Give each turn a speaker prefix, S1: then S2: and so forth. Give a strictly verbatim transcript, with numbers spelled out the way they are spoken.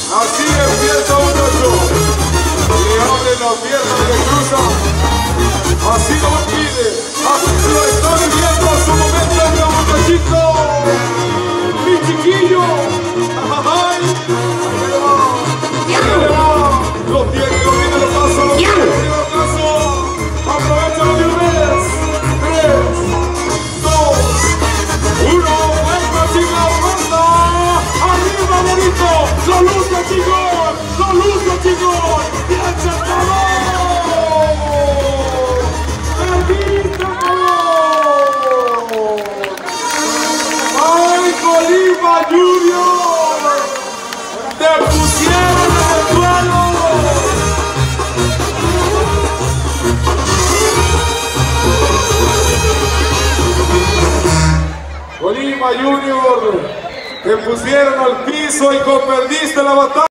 S1: Así empieza un ocho. Le abre la pierna de cruza. Así lo pide. Así lo está viviendo a su momento el muchachito. Mi chiquillo. Ay, ahí le va. Ahí le va. Lo tiene, lo tiene, lo pasa, lo tiene, lo pasa. Aprovechalo de una vez. Tres, dos, uno. Vuelta, chica, vuelta. Arriba, bonito. Lo luce, chicos. Lo luce, chicos. Bien sentado. ¡Ay, Colima Junior! ¡Te pusieron en el suelo! Colima Junior, te pusieron al piso y perdiste la batalla.